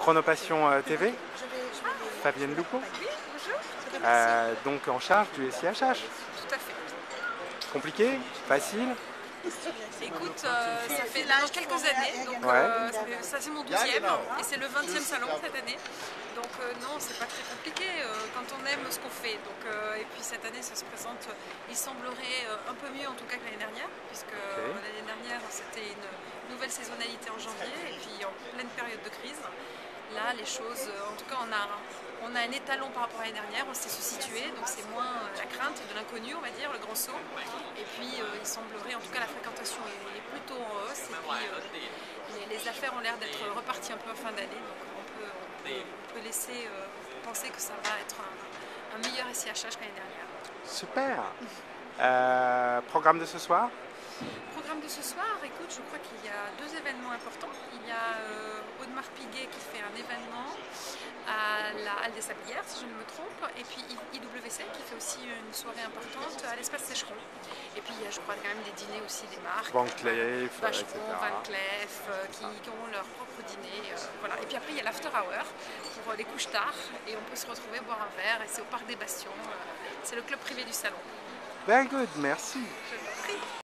Chronopassion TV, Fabienne Loupeau, Oui, bonjour. donc en charge du SIHH. Tout à fait. Compliqué? Facile? Écoute, ça fait maintenant quelques années, donc Ouais. ça c'est mon 12e et c'est le 20e salon cette année. Donc non, c'est pas très compliqué quand on aime ce qu'on fait. Donc, et puis cette année ça se présente, il semblerait un peu mieux en tout cas que l'année dernière, puisque l'année dernière c'était une nouvelle saisonnalité en janvier et puis en pleine période de crise. Là, les choses, en tout cas, on a un étalon par rapport à l'année dernière, on sait se situer, donc c'est moins la crainte de l'inconnu, on va dire, le grand saut. Et puis, il semblerait, en tout cas, la fréquentation est plutôt en hausse, et puis les affaires ont l'air d'être reparties un peu en fin d'année, donc on peut laisser penser que ça va être un meilleur SIHH que l'année dernière. Super. Programme de ce soir? Programme de ce soir, écoute, je crois qu'il y a deux événements importants. Il y a Audemars Piguet qui fait un événement à la Halle des Sablières, si je ne me trompe, et puis IWC qui fait aussi une soirée importante à l'espace Sécheron. Et puis il y a, je crois, quand même des dîners aussi des marques. Van Cleef, Vacheron, etc. Van Cleef, qui ont leur propre dîner. Voilà. Et puis après il y a l'after hour pour les couches tard, et on peut se retrouver boire un verre, et c'est au Parc des Bastions. C'est le club privé du salon. Very good, merci. Je t'en prie.